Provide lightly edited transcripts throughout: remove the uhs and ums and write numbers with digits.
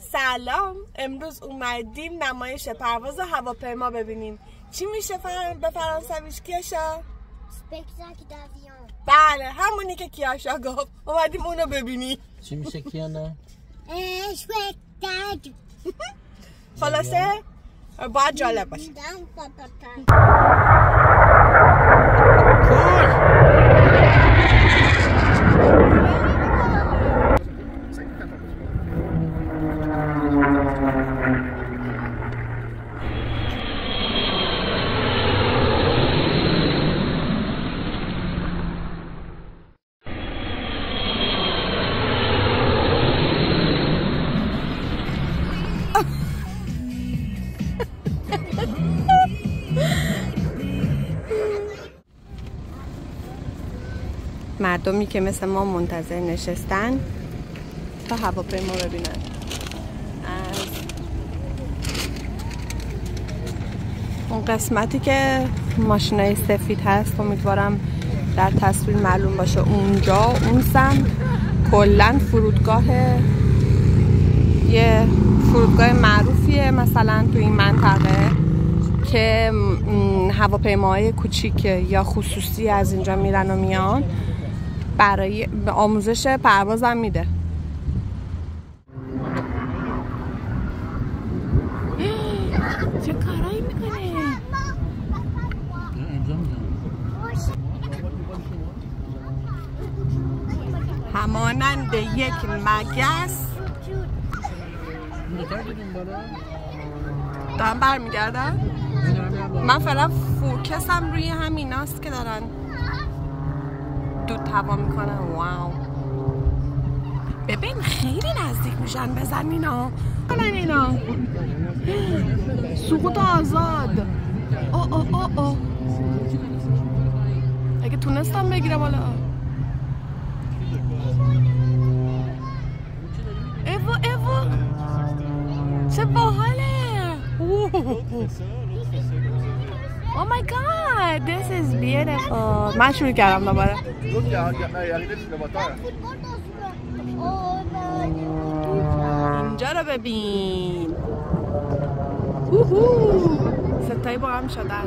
سلام، امروز اومدیم نمایش پرواز هواپیما ببینیم. چی میشه به فرانسویش کیاشا؟ سپکتاکل d'avion. بله، همونی که کیاشا گفت. اومدیم اونو ببینیم. چی میشه کیانا؟ سپکتاکل. خلاصه باید جالب باشه. مردمی که مثل ما منتظر نشستن تا هواپیما ببینن. از اون قسمتی که ماشینای سفید هست امیدوارم در تصویر معلوم باشه، اونجا اون سمت کلن یه فرودگاه معروفیه مثلا تو این منطقه که هواپیماهای کوچیک یا خصوصی از اینجا میرن و میان، برای آموزش پرواز هم میده. چه کارایی میکنه؟ همانند یک مگس دارم برمیگردم. من فعلا فوکسم روی همیناست که دارن دود هوا میکنن. واو، ببین خیلی نزدیک میشن به زمینا. اینا سقوط آزاد. او اگه تونستم بگیرم بالا. ایوو چه باحاله. Oh my god, this is beautiful. من شروع کردم دوباره. اینجا رو ببین. ستایی با هم شدن.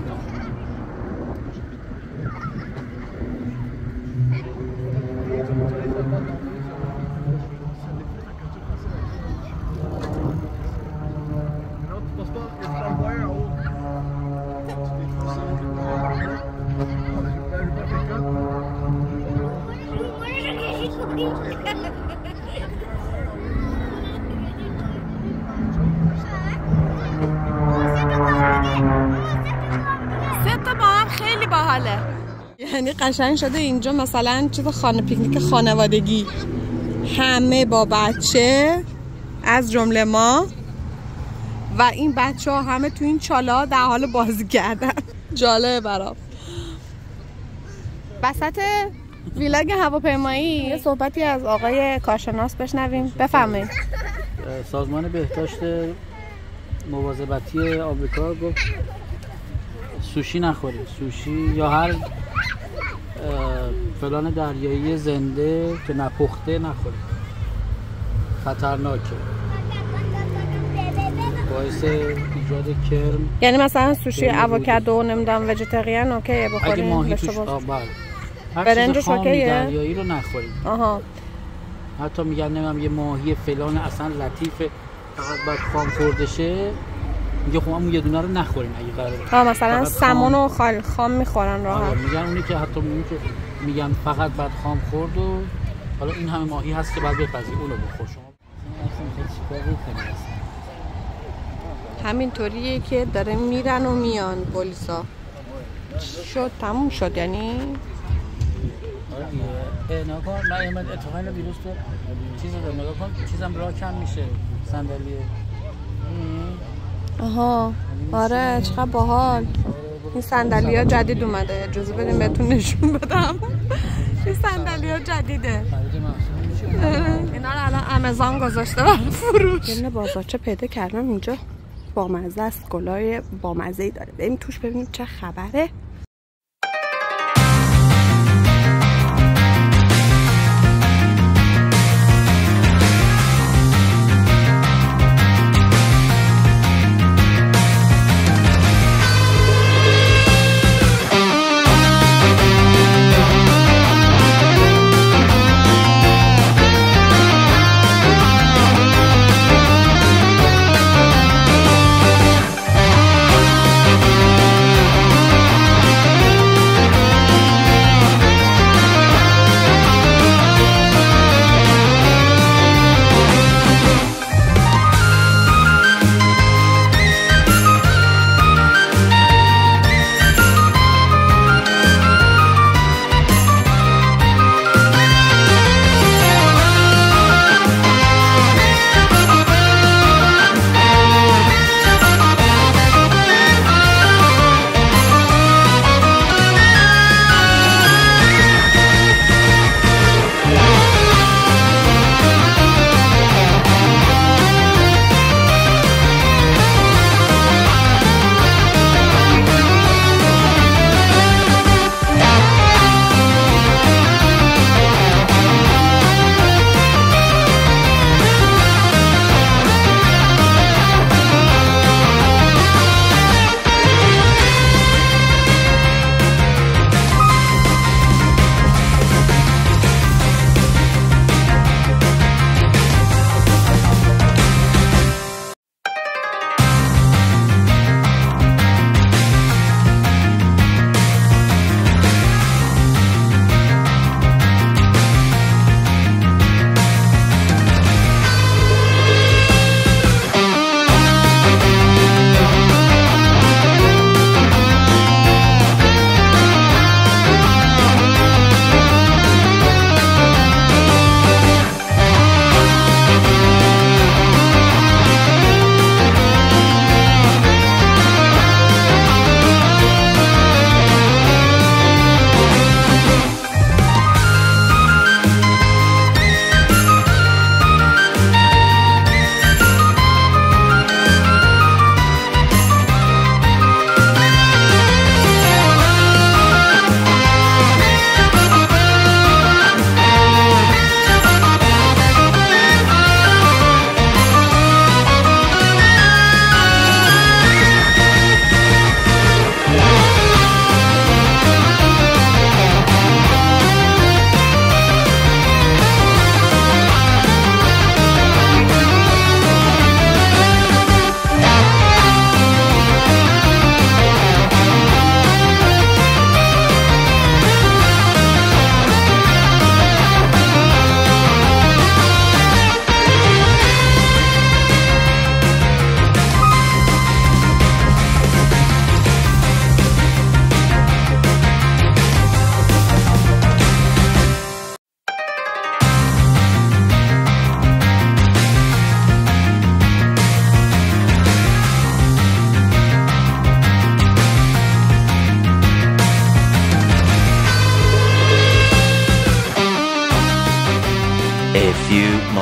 ستا با هم خیلی باحاله. یعنی قشنگ شده اینجا مثلا چیز خانه پیکنیک خانوادگی، همه با بچه از جمله ما و این بچه ها همه تو این چاله در حال بازی کردن. جالبه برام. وسط ویلاگ هواپیمایی یه صحبتی از آقای کارشناس بشنویم. بفرمایید. سازمان بهداشت مواظبتی آمریکا گفت سوشی نخورید، سوشی یا هر فلان دریایی زنده که نپخته نخورید، خطرناکه، باعث ایجاد کرم. یعنی مثلا سوشی اووکادو نمیدونم وجیتریان اوکیه بخورید؟ اگه ماهی توش برنجش اوکیه؟ دریایی رو نخورید. آها. حتی میگن نمیدونم یه ماهی فلان اصلا لطیفه فقط باید خام خورده شه، میگه خب همون یه دونه رو نخوریم اگه قراره. مثلا سمون و خام میخورن راحت. میگن اونی که حتی میگن فقط بعد خام خورد و حالا این همه ماهی هست که بعد بپزی اونو بخور. شما همینطوریه که داره میرن و میان پلیسا. شد تموم شد یعنی. نگاه کن، من احمد اتفاقا دیروز تو چیزو دارم نگاه کن، چیزم راه کم میشه، صندلیه. آها آره چقدر باحال. این صندلی‌ها جدید اومده، اجازه بدیم بهتون نشون بدم. این صندلی‌ها جدیده. اینا رو الان آمازون گذاشته برای فروش. یه بازارچه پیدا کردم اینجا، بامزه است، گلای بامزه‌ای داره. بریم توش ببینیم چه خبره.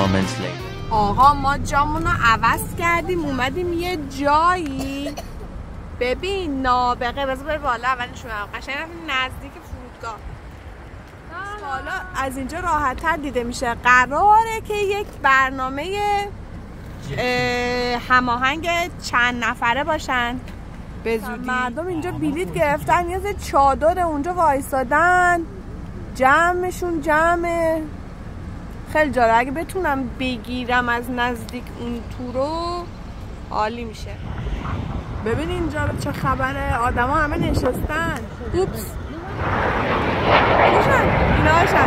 moments later. آقا ما جامونو عوض کردیم اومدیم یه جایی. ببین نابغه بذار بر بالا اولش میام قشنگ نزدیک فرودگاه. حالا از اینجا راحت‌تر دیده میشه. قراره که یک برنامه هماهنگ چند نفره باشن به زودی. مردم اینجا بلیط گرفتن یه چادر اونجا وایسادن جمعشون جمعه. خیلی جالب. اگه بتونم بگیرم از نزدیک اون تورو عالی میشه. ببین اینجا چه خبره. آدما همه نشستن. اوپس کشن اینا هاشن.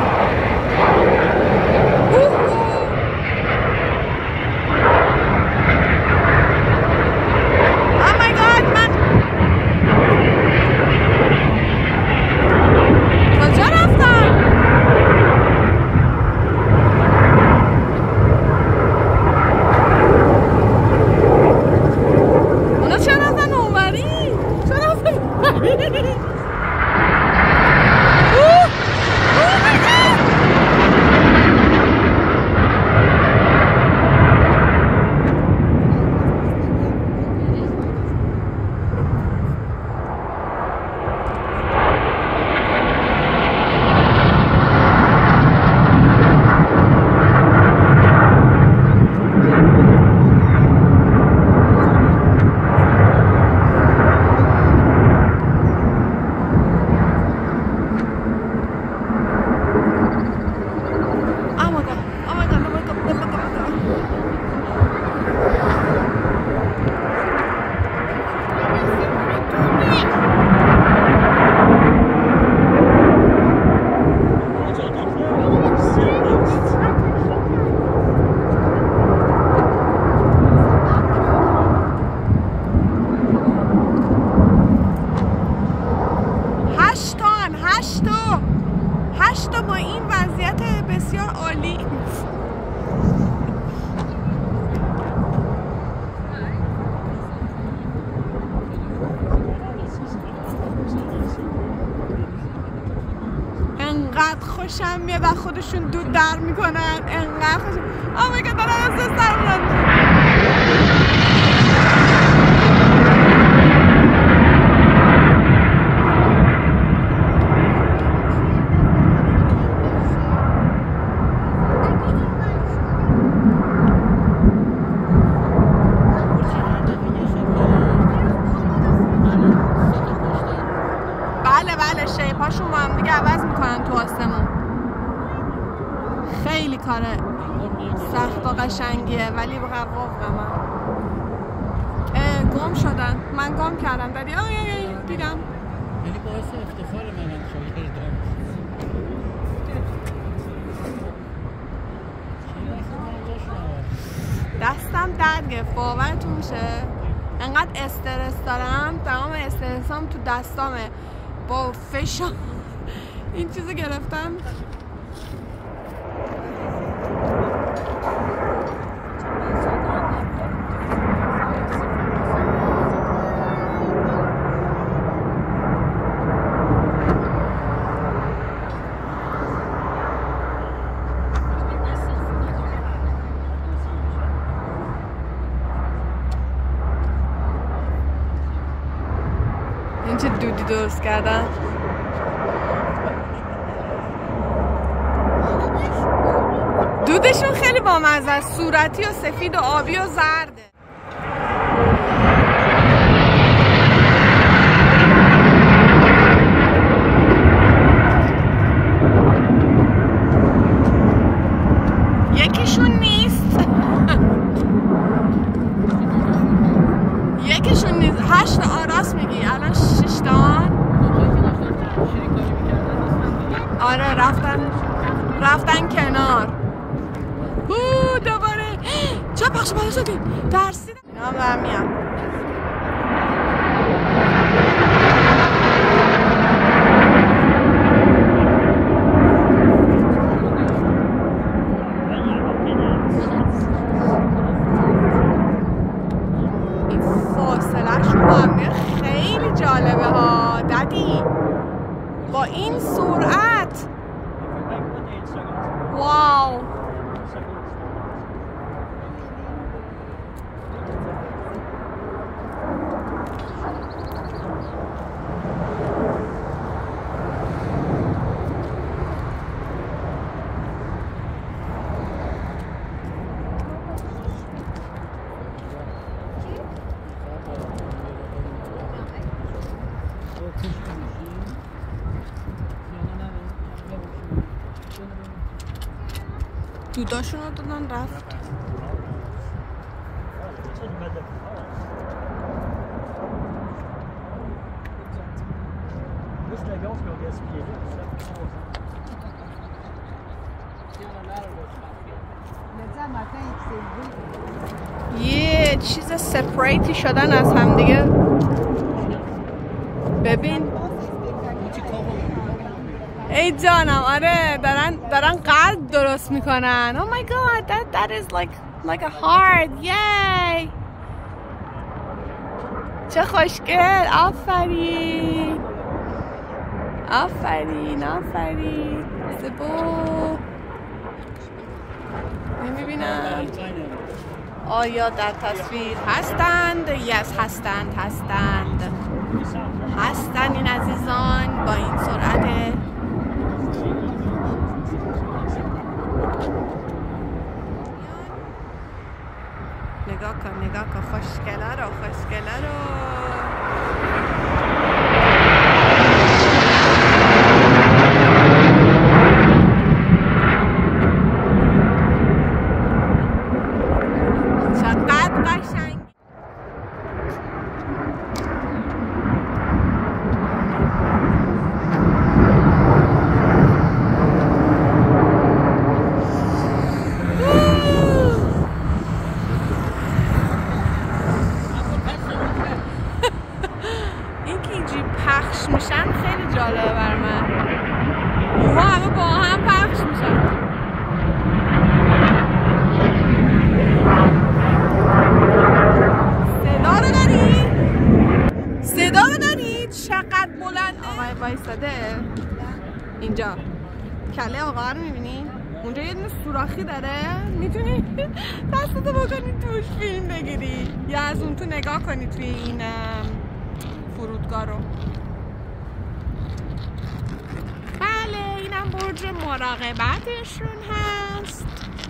هشتا با این وضعیت بسیار عالی. انقدر خوشم میاد و خودشون دود در میکنن. انقدر خوشم. آمه که دارن از سر بلند. بله شیپاشون با هم دیگه عوض میکنن تو آسمون. خیلی کاره سخت و قشنگیه ولی واقعا گم شدن. من گم کردم در دیدم. یعنی باعث افتخار من شاگردم. دستم درد گرفت باورتون میشه. انقدر استرس دارم تمام استرسام تو دستامه. با فشار این چیزو گرفتم. این چه دودی درست کردن. دودشون خیلی بامزه است. صورتی و سفید و آبی و زرده. یکیشون نیست. یکیشون نیست. 8 راست میگی. الان 6 تا. آره رفتن کنار. دوباره چه پخش بالا شدیم. ترسیدم. اینا هم میام. این فاصله شون با هم خیلی جالبه ها دادی. با این سرعت واو. دوداشون رو دادن رفت. یه چیز سپریتی شدن از هم دیگه. ببین ای جانم، آره دارن قلب درست میکنن. Oh my god, that is like a heart. Yay! چه خوشگل. آفرین آفرین آفرین. زبو نمیبینم آیا در تصویر هستند؟ یس هستند این عزیزان با این سرعت. نگاه کن خوشگله رو. میشن خیلی جالبه بر من. اوها همه با هم پخش میشن. صدا رو داری؟ چقدر بلنده. آقای وایستاده اینجا. کله آقا رو میبینی؟ اونجا یه دونه سوراخی داره، میتونی دستتو بکنی توش فیلم بگیری یا از اون تو نگاه کنی توی این فرودگاه رو. بله اینم برج مراقبتشون هست.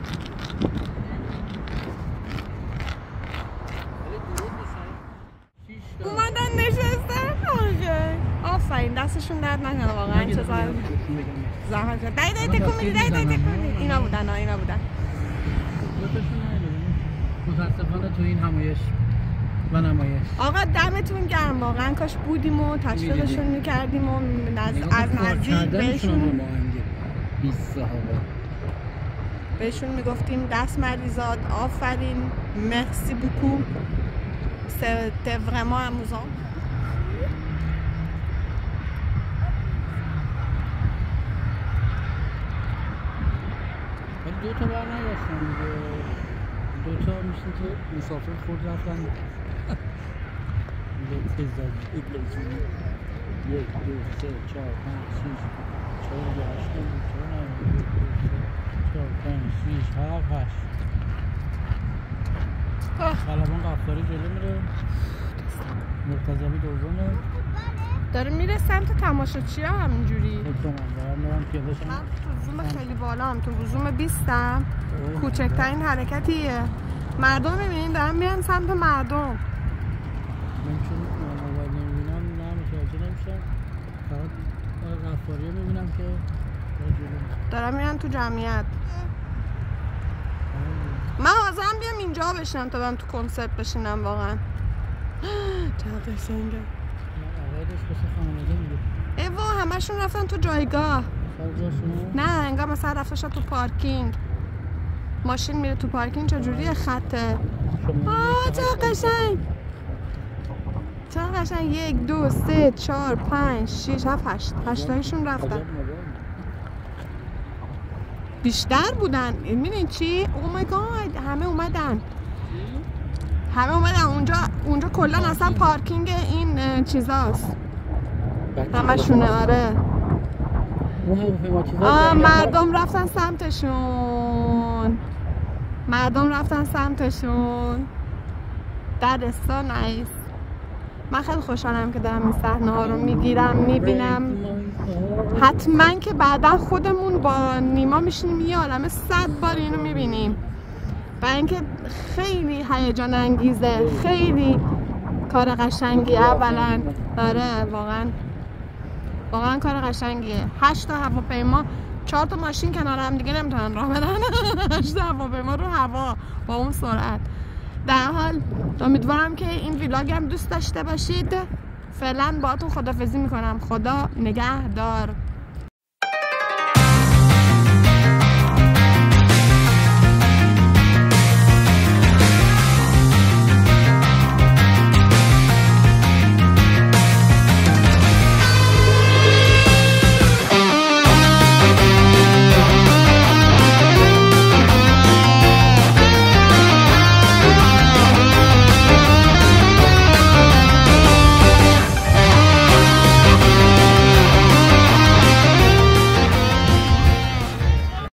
اومدن نشستن. آفرین دستشون درد نکنه واقعا. چه زحمت شد. دای تکون میدی. اینا بودن. متاسفانه تو این همایش و نمایش. آقا دمتون گرم واقعا. کاش بودیم و تشویقشون میکردیم و از نزدیک بهشون میگفتیم دست مریزاد آفرین مرسی بوکو c'était vraiment amusant. دو تا بر نگشتن دیگه. دو تا میشن که مسافر خود رفتن. یک دو سه چهار پنج شیش چهار هشت چهار پنج شیش هفت هشت. خلبان قفاری جلو میره. مرتضوی دومه. داره میره سمت تماشاچی ها همینجوری. من تو زوم خیلی بالا هم. تو زوم 20م کوچکترین حرکتیه. مردم میبینین دارن میرن سمت مردم. من چون موبایل نمیبینم نه متوجه نمیشم. فقط قفاری میبینم که دارن میرن تو جمعیت. من حاضرم بیام اینجا بشینم تا برم تو کنسرت بشینم واقعا. چقدر قشنگه. ایوا همشون رفتن تو جایگاه. نه انگار مثلا رفتن تو پارکینگ. ماشین میره تو پارکینگ چجوریه خطه. چقدر قشنگ. چقدر قشنگ. 1 2 3 4 5 6 7 8 هشتایشون رفتن. بیشتر بودن. میدونی چی؟ او مای گاد همه اومدن. اونجا کلا اصلا پارکینگ این چیزاست. همشونه. آره مردم رفتن سمتشون. درستان نایس. من خیلی خوشحالم که دارم این صحنه ها رو میبینم. حتما که بعدا خودمون با نیما میشینیم یه عالمه 100 بار اینو میبینیم. برای اینکه خیلی هیجان انگیزه. خیلی کار قشنگی. اولا آره واقعا کار قشنگیه. 8 تا هواپیما 4 تا ماشین کنار هم دیگه نمیتونن راه بدن. هواپیما رو هوا با اون سرعت. در حال امیدوارم که این ویلاگ هم دوست داشته باشید. فعلا باهاتون خداحافظی میکنم. خدا نگهدار.